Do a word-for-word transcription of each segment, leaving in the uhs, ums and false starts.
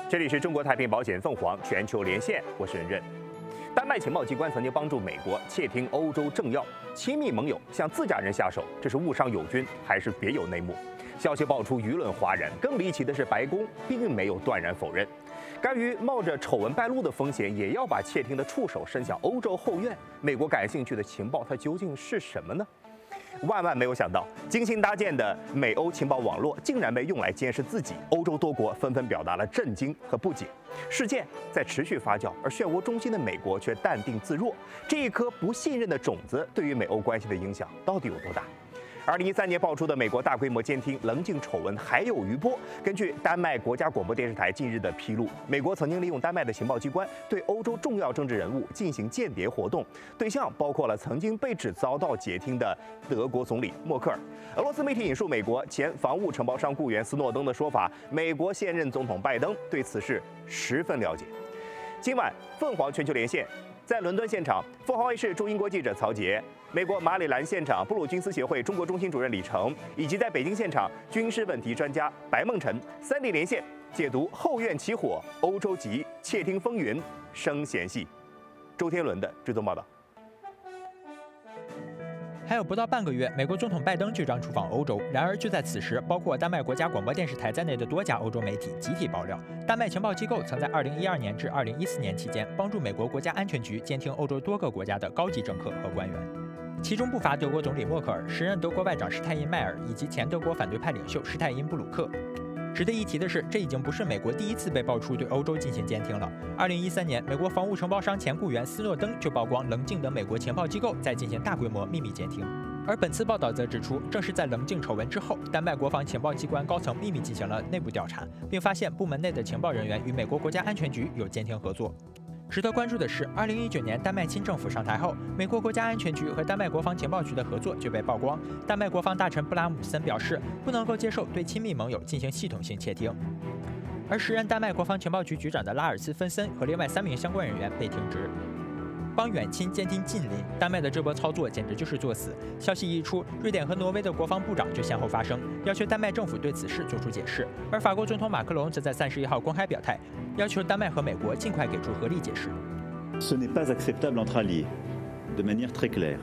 这里是中国太平保险凤凰全球连线，我是任任。丹麦情报机关曾经帮助美国窃听欧洲政要，亲密盟友向自家人下手，这是误伤友军还是别有内幕？消息爆出，舆论哗然。更离奇的是，白宫并没有断然否认，甘于冒着丑闻败露的风险，也要把窃听的触手伸向欧洲后院。美国感兴趣的情报，它究竟是什么呢？万万没有想到，精心搭建的美欧情报网络竟然被用来监视自己。欧洲多国纷纷表达了震惊和不解。事件在持续发酵，而漩涡中心的美国却淡定自若。这一颗不信任的种子对于美欧关系的影响到底有多大？二零一三年爆出的美国大规模监听棱镜丑闻还有余波。根据丹麦国家广播电视台近日的披露，美国曾经利用丹麦的情报机关对欧洲重要政治人物进行间谍活动，对象包括了曾经被指遭到窃听的德国总理默克尔。俄罗斯媒体引述美国前防务承包商雇员斯诺登的说法，美国现任总统拜登对此事十分了解。今晚凤凰全球连线。在伦敦现场，凤凰卫视驻英国记者曹杰，美国马里兰现场布鲁金斯协会中国中心主任李成，以及在北京现场军事问题专家白梦辰，三地连线解读后院起火、欧洲级窃听风云生嫌隙。周天伦的追踪报道。 还有不到半个月，美国总统拜登就将出访欧洲。然而，就在此时，包括丹麦国家广播电视台在内的多家欧洲媒体集体爆料，丹麦情报机构曾在二零一二年至二零一四年期间，帮助美国国家安全局监听欧洲多个国家的高级政客和官员，其中不乏德国总理默克尔、时任德国外长施泰因迈尔以及前德国反对派领袖施泰因布鲁克。值得一提的是，这已经不是美国第一次被爆出对欧洲进行监听了。二零一三年，美国防务承包商前雇员斯诺登就曝光棱镜等美国情报机构在进行大规模秘密监听。而本次报道则指出，正是在棱镜丑闻之后，丹麦国防情报机关高层秘密进行了内部调查，并发现部门内的情报人员与美国国家安全局有监听合作。值得关注的是，二零一九年丹麦新政府上台后，美国国家安全局和丹麦国防情报局的合作就被曝光。丹麦国防大臣布拉姆森表示，不能够接受对亲密盟友进行系统性窃听。而时任丹麦国防情报局局长的拉尔斯芬森和另外三名相关人员被停职。帮远亲监听近邻，丹麦的这波操作简直就是作死。消息一出，瑞典和挪威的国防部长就先后发声，要求丹麦政府对此事做出解释。而法国总统马克龙则在三十一号公开表态，要求丹麦和美国尽快给出合理解释。 Ce n'est pas acceptable entre alliés, de manière très claire.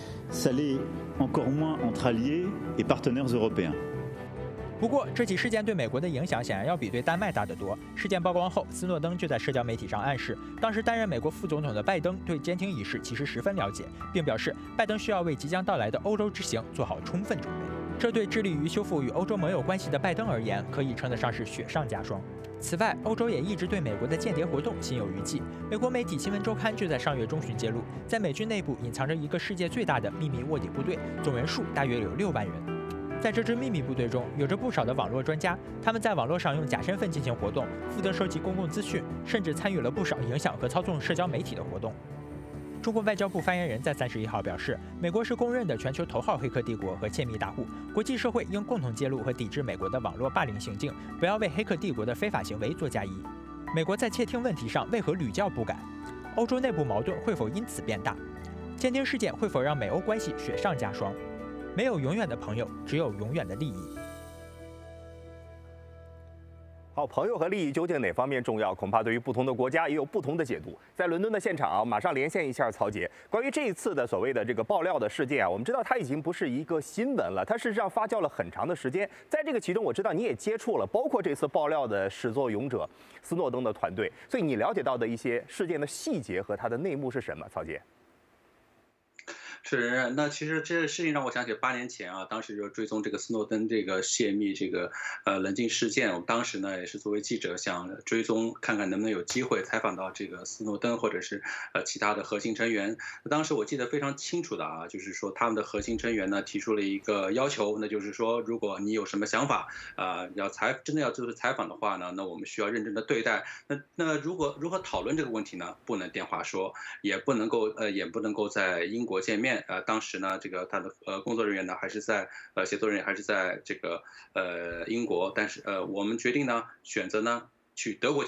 Ça l'est encore moins entre alliés et partenaires européens. 不过，这起事件对美国的影响显然要比对丹麦大得多。事件曝光后，斯诺登就在社交媒体上暗示，当时担任美国副总统的拜登对监听一事其实十分了解，并表示拜登需要为即将到来的欧洲之行做好充分准备。这对致力于修复与欧洲盟友关系的拜登而言，可以称得上是雪上加霜。此外，欧洲也一直对美国的间谍活动心有余悸。美国媒体《新闻周刊》就在上月中旬揭露，在美军内部隐藏着一个世界最大的秘密卧底部队，总人数大约有六万人。在这支秘密部队中，有着不少的网络专家，他们在网络上用假身份进行活动，负责收集公共资讯，甚至参与了不少影响和操纵社交媒体的活动。中国外交部发言人在三十一号表示，美国是公认的全球头号黑客帝国和窃密大户，国际社会应共同揭露和抵制美国的网络霸凌行径，不要为黑客帝国的非法行为做嫁衣。美国在窃听问题上为何屡教不改？欧洲内部矛盾会否因此变大？监听事件会否让美欧关系雪上加霜？没有永远的朋友，只有永远的利益。 好，朋友和利益究竟哪方面重要？恐怕对于不同的国家也有不同的解读。在伦敦的现场啊，马上连线一下曹杰。关于这一次的所谓的这个爆料的事件啊，我们知道它已经不是一个新闻了，它事实上发酵了很长的时间。在这个其中，我知道你也接触了，包括这次爆料的始作俑者斯诺登的团队，所以你了解到的一些事件的细节和它的内幕是什么？曹杰。 是，那其实这事情让我想起八年前啊，当时就追踪这个斯诺登这个泄密这个呃棱镜事件，我们当时呢也是作为记者想追踪看看能不能有机会采访到这个斯诺登或者是呃其他的核心成员。当时我记得非常清楚的啊，就是说他们的核心成员呢提出了一个要求，那就是说如果你有什么想法啊、呃，要采真的要就是采访的话呢，那我们需要认真的对待。那那如果如何讨论这个问题呢？不能电话说，也不能够呃也不能够在英国见面。呃，当时呢，这个他的呃工作人员呢，还是在呃协作人员还是在这个呃英国，但是呃我们决定呢，选择呢去德国见面。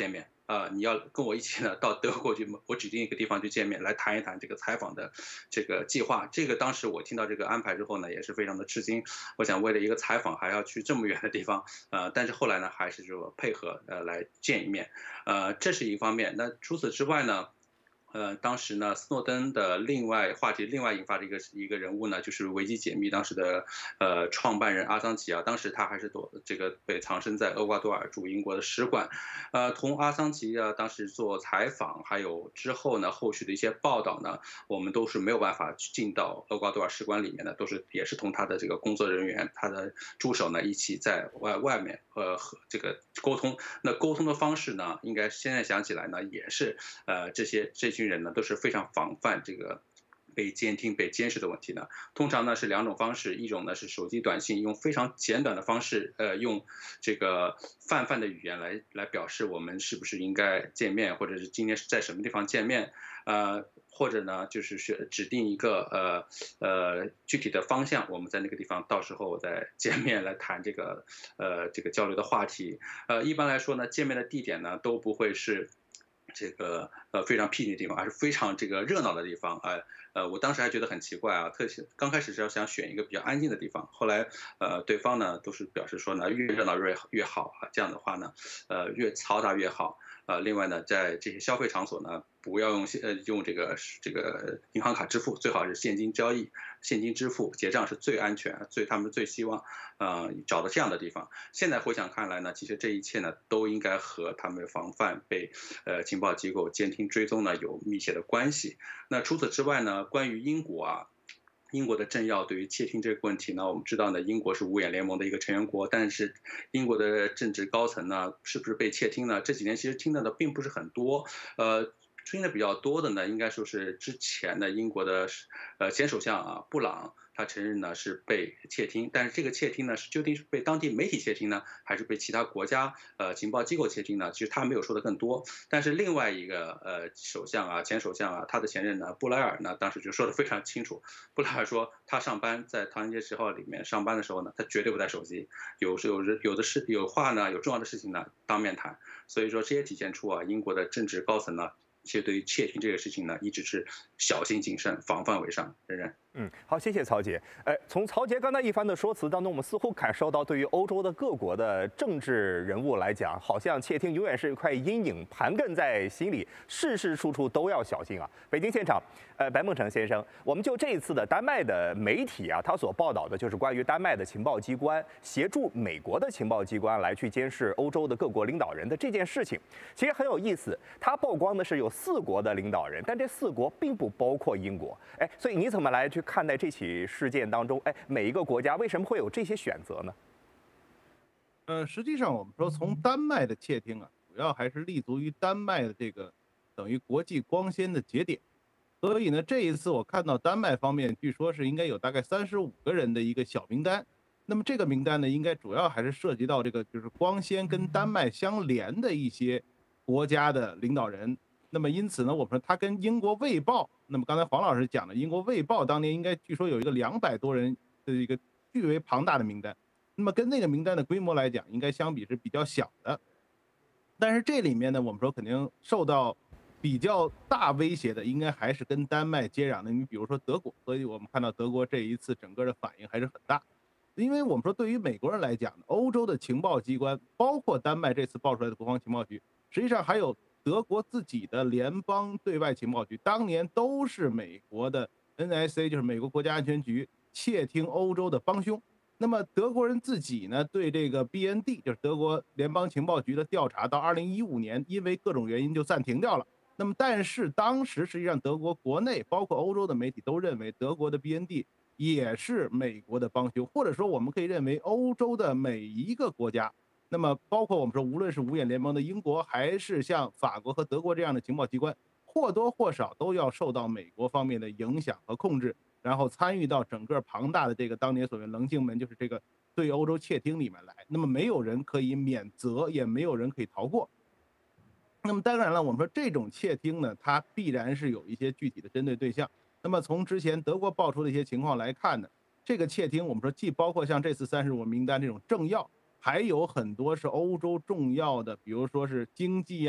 呃，你要跟我一起呢到德国去，我指定一个地方去见面，来谈一谈这个采访的这个计划。这个当时我听到这个安排之后呢，也是非常的吃惊。我想为了一个采访还要去这么远的地方，呃，但是后来呢，还是说配合呃来见一面，呃，这是一方面。那除此之外呢？呃，当时呢，斯诺登的另外话题，另外引发的一个一个人物呢，就是维基解密当时的呃创办人阿桑奇啊，当时他还是躲这个被藏身在厄瓜多尔驻英国的使馆，呃，同阿桑奇啊当时做采访，还有之后呢后续的一些报道呢，我们都是没有办法进到厄瓜多尔使馆里面的，都是也是同他的这个工作人员、他的助手呢一起在外外面呃和这个沟通。那沟通的方式呢，应该现在想起来呢，也是呃这些这些。群人呢都是非常防范这个被监听、被监视的问题呢。通常呢是两种方式，一种呢是手机短信，用非常简短的方式，呃，用这个泛泛的语言来来表示我们是不是应该见面，或者是今天是在什么地方见面，呃，或者呢就是是指定一个呃呃具体的方向，我们在那个地方到时候再见面来谈这个呃这个交流的话题。呃，一般来说呢，见面的地点呢都不会是。这个呃非常僻静的地方，而是非常这个热闹的地方，呃呃，我当时还觉得很奇怪啊，特刚开始是要想选一个比较安静的地方，后来呃对方呢都是表示说呢越热闹越越好啊，这样的话呢呃越嘈杂越好。呃，另外呢，在这些消费场所呢，不要用呃用这个这个银行卡支付，最好是现金交易、现金支付结账是最安全，最他们最希望呃找到这样的地方。现在回想看来呢，其实这一切呢都应该和他们防范被呃情报机构监听追踪呢有密切的关系。那除此之外呢，关于英国啊。英国的政要对于窃听这个问题呢，我们知道呢，英国是五眼联盟的一个成员国，但是英国的政治高层呢，是不是被窃听呢？这几年其实听到的并不是很多，呃。听的比较多的呢，应该说是之前的英国的呃前首相啊布朗，他承认呢是被窃听，但是这个窃听呢是究竟是被当地媒体窃听呢，还是被其他国家呃情报机构窃听呢？其实他没有说的更多。但是另外一个呃首相啊前首相啊他的前任呢布莱尔呢当时就说的非常清楚，布莱尔说他上班在唐人街十号里面上班的时候呢，他绝对不带手机，有时有有的事有话呢有重要的事情呢当面谈。所以说这也体现出啊英国的政治高层呢。其实对于窃听这个事情呢，一直是小心谨慎、防范为上，仍然。 嗯，好，谢谢曹杰。呃，从曹杰刚才一番的说辞当中，我们似乎感受到，对于欧洲的各国的政治人物来讲，好像窃听永远是一块阴影，盘亘在心里，事事处处都要小心啊。北京现场，呃，白梦成先生，我们就这一次的丹麦的媒体啊，他所报道的就是关于丹麦的情报机关协助美国的情报机关来去监视欧洲的各国领导人的这件事情，其实很有意思。他曝光的是有四国的领导人，但这四国并不包括英国。哎，所以你怎么来去看待这起事件当中，哎，每一个国家为什么会有这些选择呢？ 呃，实际上我们说从丹麦的窃听啊，主要还是立足于丹麦的这个等于国际光纤的节点。所以呢，这一次我看到丹麦方面据说是应该有大概三十五个人的一个小名单。那么这个名单呢，应该主要还是涉及到这个就是光纤跟丹麦相连的一些国家的领导人。那么因此呢，我们说他跟英国卫报，那么刚才黄老师讲的，英国卫报当年应该据说有一个两百多人的一个巨为庞大的名单，那么跟那个名单的规模来讲，应该相比是比较小的。但是这里面呢，我们说肯定受到比较大威胁的，应该还是跟丹麦接壤的。你比如说德国，所以我们看到德国这一次整个的反应还是很大。因为我们说对于美国人来讲，欧洲的情报机关，包括丹麦这次爆出来的国防情报局，实际上还有德国自己的联邦对外情报局，当年都是美国的 N S A， 就是美国国家安全局窃听欧洲的帮凶。那么德国人自己呢，对这个 B N D， 就是德国联邦情报局的调查，到二零一五年因为各种原因就暂停掉了。那么但是当时实际上德国国内包括欧洲的媒体都认为德国的 B N D 也是美国的帮凶，或者说我们可以认为欧洲的每一个国家，那么包括我们说无论是五眼联盟的英国，还是像法国和德国这样的情报机关，或多或少都要受到美国方面的影响和控制，然后参与到整个庞大的这个当年所谓棱镜门，就是这个对欧洲窃听里面来。那么没有人可以免责，也没有人可以逃过。那么当然了，我们说这种窃听呢，它必然是有一些具体的针对对象。那么从之前德国爆出的一些情况来看呢，这个窃听我们说既包括像这次三十五名单这种政要，还有很多是欧洲重要的，比如说是经济啊，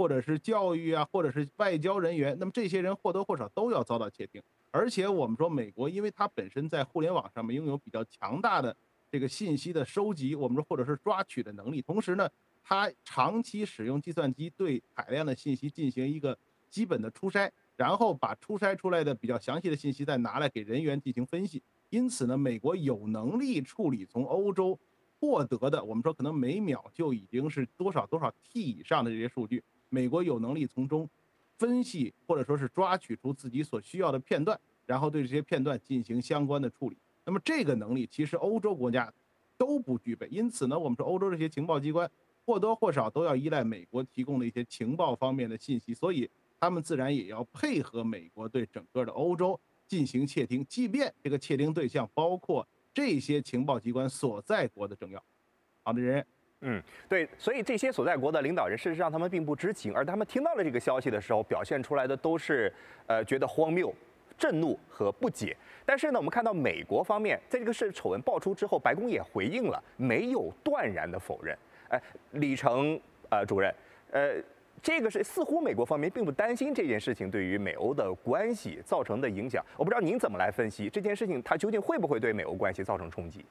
或者是教育啊，或者是外交人员，那么这些人或多或少都要遭到窃听。而且我们说美国，因为它本身在互联网上面拥有比较强大的这个信息的收集，我们说或者是抓取的能力，同时呢，它长期使用计算机对海量的信息进行一个基本的初筛，然后把初筛出来的比较详细的信息再拿来给人员进行分析。因此呢，美国有能力处理从欧洲获得的，我们说可能每秒就已经是多少多少 T 以上的这些数据，美国有能力从中分析或者说是抓取出自己所需要的片段，然后对这些片段进行相关的处理。那么这个能力其实欧洲国家都不具备，因此呢，我们说欧洲这些情报机关或多或少都要依赖美国提供的一些情报方面的信息，所以他们自然也要配合美国对整个的欧洲进行窃听，即便这个窃听对象包括这些情报机关所在国的政要。好的，人。 嗯，对，所以这些所在国的领导人，事实上他们并不知情，而他们听到了这个消息的时候，表现出来的都是，呃，觉得荒谬、震怒和不解。但是呢，我们看到美国方面，在这个事丑闻爆出之后，白宫也回应了，没有断然的否认。哎、呃，李成呃主任，呃，这个是似乎美国方面并不担心这件事情对于美欧的关系造成的影响。我不知道您怎么来分析这件事情，它究竟会不会对美欧关系造成冲击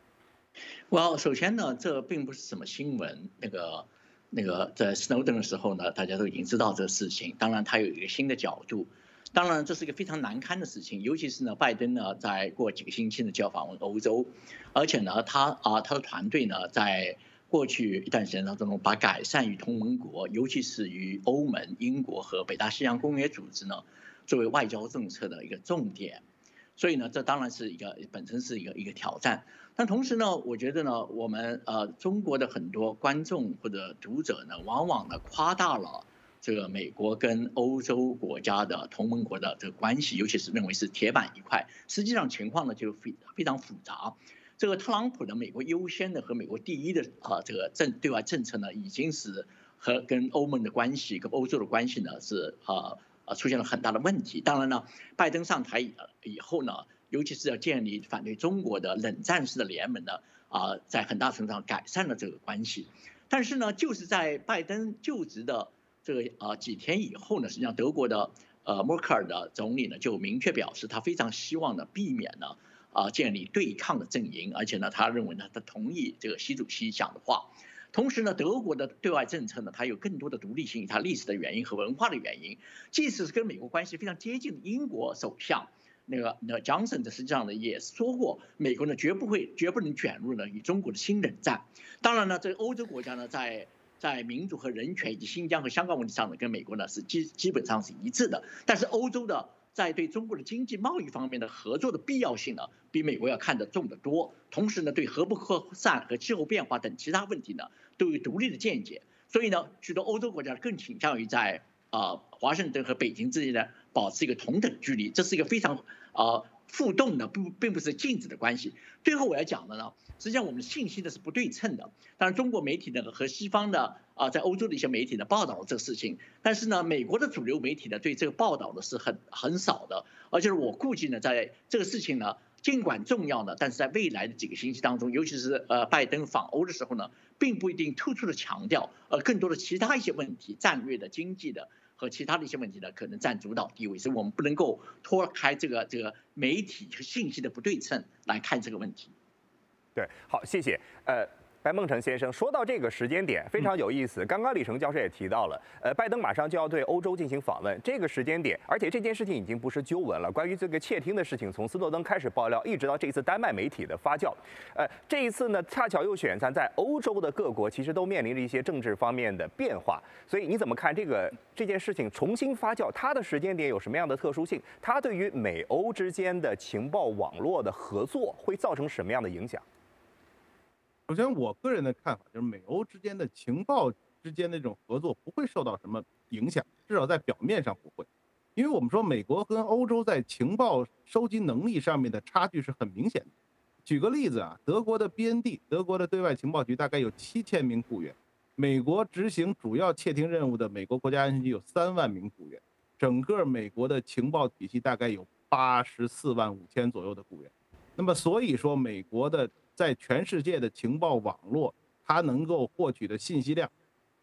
？Well， 首先呢，这并不是什么新闻。那个、那个，在 Snowden 的时候呢，大家都已经知道这个事情。当然，它有一个新的角度。当然，这是一个非常难堪的事情，尤其是呢，拜登呢，在过几个星期呢就要访问欧洲，而且呢，他啊，他的团队呢，在过去一段时间当中，把改善与同盟国，尤其是与欧盟、英国和北大西洋公约组织呢，作为外交政策的一个重点。所以呢，这当然是一个本身是一个一个挑战。但同时呢，我觉得呢，我们呃中国的很多观众或者读者呢，往往呢夸大了这个美国跟欧洲国家的同盟国的这个关系，尤其是认为是铁板一块。实际上情况呢就非非常复杂。这个特朗普的美国优先的和美国第一的啊这个政对外政策呢，已经是和跟欧盟的关系、跟欧洲的关系呢是呃呃出现了很大的问题。当然呢，拜登上台以后呢，尤其是要建立反对中国的冷战式的联盟呢，啊、呃，在很大程度上改善了这个关系。但是呢，就是在拜登就职的这个啊、呃、几天以后呢，实际上德国的呃默克尔的总理呢就明确表示，他非常希望呢避免呢啊、呃、建立对抗的阵营，而且呢，他认为呢，他同意这个习主席讲的话。同时呢，德国的对外政策呢，它有更多的独立性，它历史的原因和文化的原因。即使是跟美国关系非常接近的英国首相那个那 Johnson 的实际上呢也说过，美国呢绝不会绝不能卷入呢与中国的新冷战。当然呢，这欧洲国家呢在在民主和人权以及新疆和香港问题上呢，跟美国呢是基基本上是一致的。但是欧洲的在对中国的经济贸易方面的合作的必要性呢，比美国要看得重得多。同时呢，对核不扩散和气候变化等其他问题呢，都有独立的见解。所以呢，许多欧洲国家更倾向于在啊、呃、华盛顿和北京之间呢保持一个同等距离，这是一个非常啊、呃、互动的，不并不是静止的关系。最后我要讲的呢，实际上我们的信息呢是不对称的。当然，中国媒体呢和西方的啊、呃，在欧洲的一些媒体呢报道了这个事情，但是呢，美国的主流媒体呢对这个报道的是很很少的。而且我估计呢，在这个事情呢，尽管重要呢，但是在未来的几个星期当中，尤其是呃拜登访欧的时候呢，并不一定突出的强调，而更多的其他一些问题，战略的、经济的和其他的一些问题呢，可能占主导地位。所以我们不能够脱开这个这个媒体和信息的不对称来看这个问题。 对，好，谢谢。呃，白孟辰先生说到这个时间点非常有意思。刚刚李成教授也提到了，呃，拜登马上就要对欧洲进行访问，这个时间点，而且这件事情已经不是旧闻了。关于这个窃听的事情，从斯诺登开始爆料，一直到这次丹麦媒体的发酵，呃，这一次呢，恰巧又选在在欧洲的各国，其实都面临着一些政治方面的变化。所以你怎么看这个这件事情重新发酵，它的时间点有什么样的特殊性？它对于美欧之间的情报网络的合作会造成什么样的影响？ 首先，我个人的看法就是，美欧之间的情报之间的这种合作不会受到什么影响，至少在表面上不会。因为我们说，美国跟欧洲在情报收集能力上面的差距是很明显的。举个例子啊，德国的 B N D， 德国的对外情报局大概有七千名雇员，美国执行主要窃听任务的美国国家安全局有三万名雇员，整个美国的情报体系大概有八十四万五千左右的雇员。那么所以说，美国的在全世界的情报网络，它能够获取的信息量，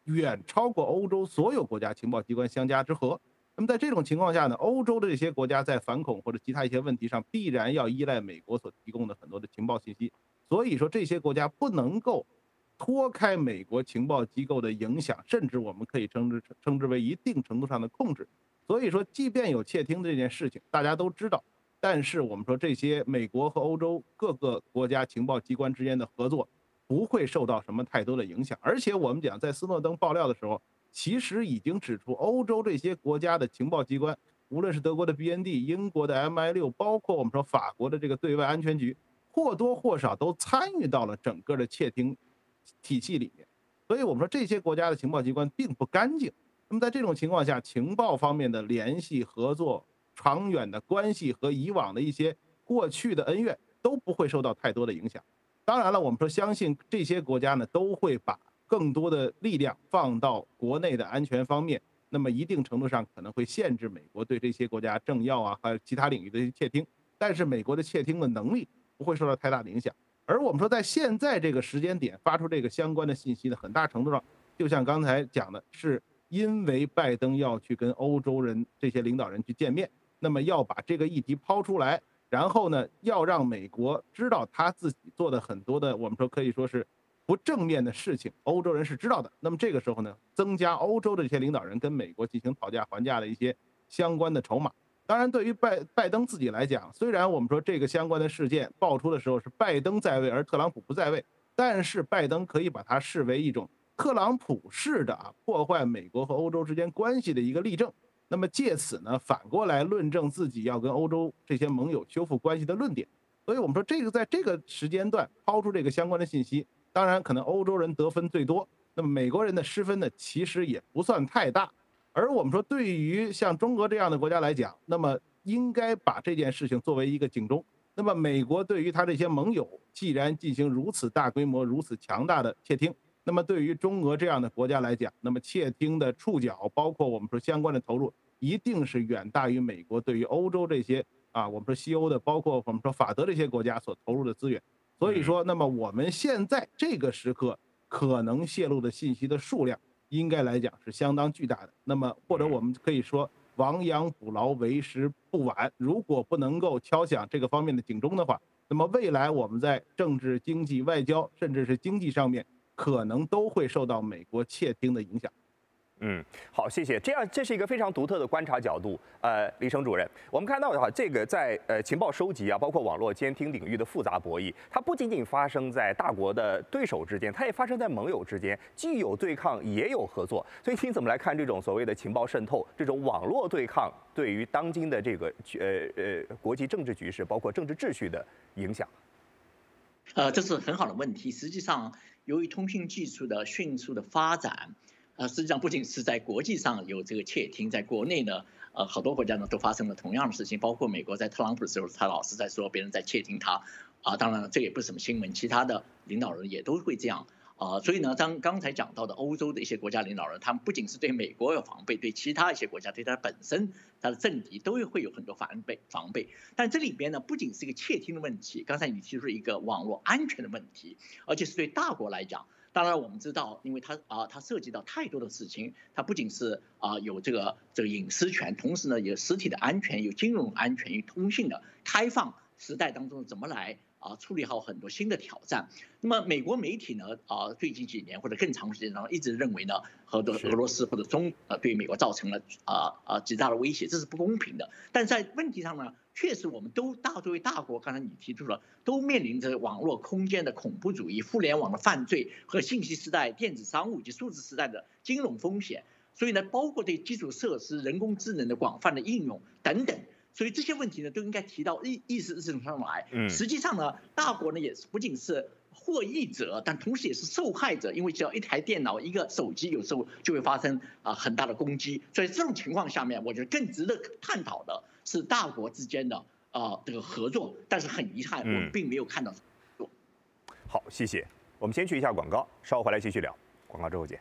远超过欧洲所有国家情报机关相加之和。那么在这种情况下呢，欧洲的这些国家在反恐或者其他一些问题上，必然要依赖美国所提供的很多的情报信息。所以说，这些国家不能够脱开美国情报机构的影响，甚至我们可以称之称之为一定程度上的控制。所以说，即便有窃听这件事情，大家都知道，但是我们说这些美国和欧洲各个国家情报机关之间的合作不会受到什么太多的影响。而且我们讲，在斯诺登爆料的时候，其实已经指出，欧洲这些国家的情报机关，无论是德国的 B N D、英国的 M I 六，包括我们说法国的这个对外安全局，或多或少都参与到了整个的窃听体系里面。所以我们说这些国家的情报机关并不干净。那么在这种情况下，情报方面的联系、合作、长远的关系和以往的一些过去的恩怨都不会受到太多的影响。当然了，我们说相信这些国家呢都会把更多的力量放到国内的安全方面，那么一定程度上可能会限制美国对这些国家政要啊还有其他领域的窃听，但是美国的窃听的能力不会受到太大的影响。而我们说在现在这个时间点发出这个相关的信息呢，很大程度上就像刚才讲的，是因为拜登要去跟欧洲人这些领导人去见面，那么要把这个议题抛出来，然后呢要让美国知道他自己做的很多的我们说可以说是不正面的事情，欧洲人是知道的。那么这个时候呢，增加欧洲的这些领导人跟美国进行讨价还价的一些相关的筹码。当然，对于拜拜登自己来讲，虽然我们说这个相关的事件爆出的时候是拜登在位，而特朗普不在位，但是拜登可以把它视为一种特朗普式的啊破坏美国和欧洲之间关系的一个例证。那么借此呢，反过来论证自己要跟欧洲这些盟友修复关系的论点。所以我们说，这个在这个时间段抛出这个相关的信息，当然可能欧洲人得分最多，那么美国人的失分呢，其实也不算太大。而我们说，对于像中国这样的国家来讲，那么应该把这件事情作为一个警钟。那么美国对于他这些盟友，既然进行如此大规模、如此强大的窃听，那么对于中俄这样的国家来讲，那么窃听的触角，包括我们说相关的投入，一定是远大于美国对于欧洲这些啊，我们说西欧的，包括我们说法德这些国家所投入的资源。所以说，那么我们现在这个时刻可能泄露的信息的数量，应该来讲是相当巨大的。那么或者我们可以说，亡羊补牢，为时不晚。如果不能够敲响这个方面的警钟的话，那么未来我们在政治、经济、外交，甚至是经济上面，可能都会受到美国窃听的影响。 嗯，好，谢谢。这样，这是一个非常独特的观察角度。呃，李成主任，我们看到的话，这个在呃情报收集啊，包括网络监听领域的复杂博弈，它不仅仅发生在大国的对手之间，它也发生在盟友之间，既有对抗，也有合作。所以，您怎么来看这种所谓的情报渗透，这种网络对抗对于当今的这个呃呃国际政治局势，包括政治秩序的影响？ 呃，这是很好的问题。实际上，由于通信技术的迅速的发展，呃，实际上不仅是在国际上有这个窃听，在国内呢，呃，好多国家呢都发生了同样的事情。包括美国在特朗普的时候，他老是在说别人在窃听他，啊，当然这也不是什么新闻，其他的领导人也都会这样。啊，所以呢，当刚才讲到的欧洲的一些国家领导人，他们不仅是对美国有防备，对其他一些国家，对他本身他的政敌都会有很多防备防备。但这里边呢，不仅是一个窃听的问题，刚才你提出了一个网络安全的问题，而且是对大国来讲。当然，我们知道，因为它啊，它涉及到太多的事情，它不仅是啊有这个这个隐私权，同时呢有实体的安全，有金融安全，有通信的开放时代当中怎么来啊处理好很多新的挑战。那么美国媒体呢啊最近几年或者更长时间当中一直认为呢，和俄罗斯或者中呃对美国造成了啊啊极大的威胁，这是不公平的。但在问题上呢，确实我们都大作为大国，刚才你提出了，都面临着网络空间的恐怖主义、互联网的犯罪和信息时代、电子商务以及数字时代的金融风险。所以呢，包括对基础设施、人工智能的广泛的应用等等。所以这些问题呢，都应该提到议议事日程上来。嗯，实际上呢，大国呢也是不仅是获益者，但同时也是受害者，因为只要一台电脑、一个手机，有时候就会发生啊很大的攻击。所以这种情况下面，我觉得更值得探讨的是大国之间的啊这个合作。但是很遗憾，我们并没有看到合作。 好，谢谢。我们先去一下广告，稍后回来继续聊。广告之后见。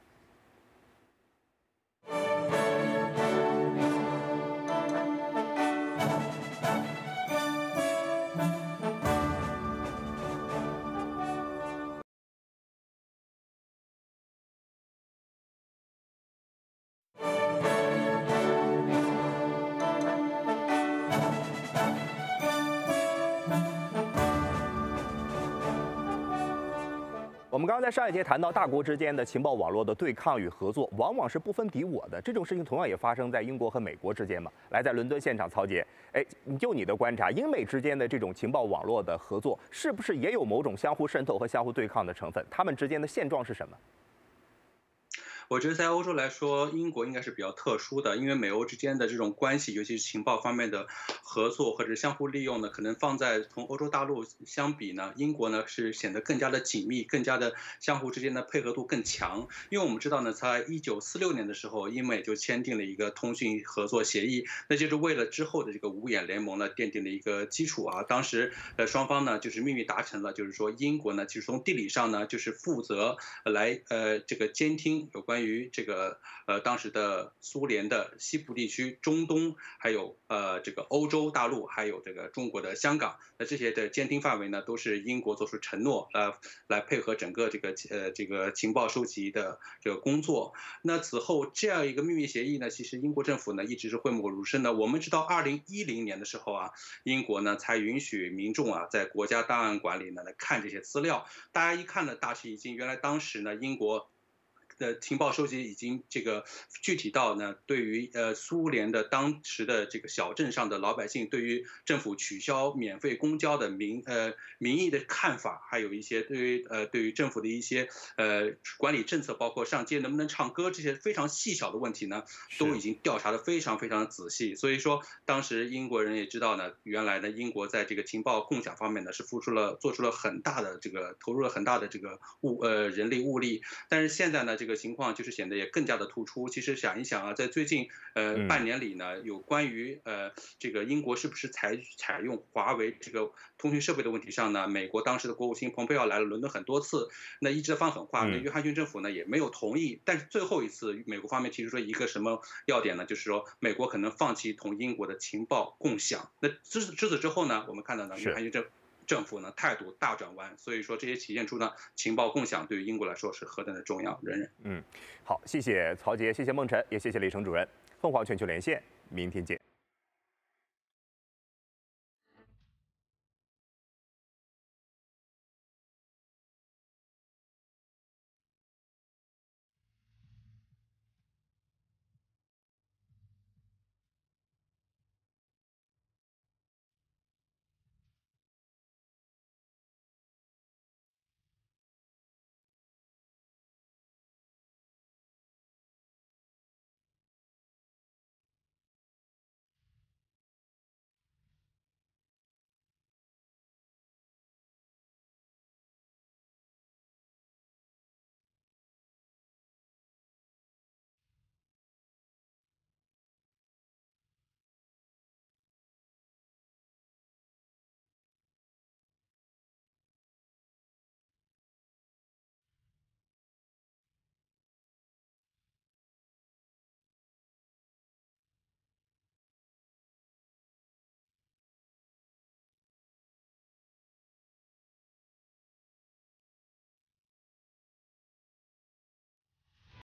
们刚刚在上一节谈到，大国之间的情报网络的对抗与合作，往往是不分敌我的。这种事情同样也发生在英国和美国之间嘛。来，在伦敦现场，曹杰，哎，就你的观察，英美之间的这种情报网络的合作，是不是也有某种相互渗透和相互对抗的成分？他们之间的现状是什么？ 我觉得在欧洲来说，英国应该是比较特殊的，因为美欧之间的这种关系，尤其是情报方面的合作或者相互利用呢，可能放在同欧洲大陆相比呢，英国呢是显得更加的紧密，更加的相互之间的配合度更强。因为我们知道呢，在一九四六年的时候，英美就签订了一个通讯合作协议，那就是为了之后的这个五眼联盟呢奠定了一个基础啊。当时呃双方呢就是秘密达成了，就是说英国呢其实从地理上呢就是负责来呃这个监听有关于。关于这个呃当时的苏联的西部地区、中东，还有呃这个欧洲大陆，还有这个中国的香港，那这些的监听范围呢，都是英国做出承诺，呃来配合整个这个呃这个情报收集的这个工作。那此后这样一个秘密协议呢，其实英国政府呢一直是讳莫如深的。我们知道，二零一零年的时候啊，英国呢才允许民众啊在国家档案馆里呢来看这些资料。大家一看呢，大吃一惊，原来当时呢英国的情报收集已经这个具体到呢，对于呃苏联的当时的这个小镇上的老百姓，对于政府取消免费公交的民呃民意的看法，还有一些对于呃对于政府的一些呃管理政策，包括上街能不能唱歌这些非常细小的问题呢，都已经调查的非常非常仔细。所以说，当时英国人也知道呢，原来呢英国在这个情报共享方面呢是付出了做出了很大的这个投入了很大的这个物呃人力物力，但是现在呢。这个情况就是显得也更加的突出。其实想一想啊，在最近呃半年里呢，有关于呃这个英国是不是采采用华为这个通讯设备的问题上呢，美国当时的国务卿蓬佩奥来了伦敦很多次，那一直放狠话，那约翰逊政府呢也没有同意。但是最后一次，美国方面提出说一个什么要点呢？就是说美国可能放弃同英国的情报共享。那之之此之后呢，我们看到呢，约翰逊政政府呢态度大转弯，所以说这些体现出呢情报共享对于英国来说是何等的重要，人人。 嗯，好，谢谢曹杰，谢谢孟晨，也谢谢李成主任。凤凰全球连线，明天见。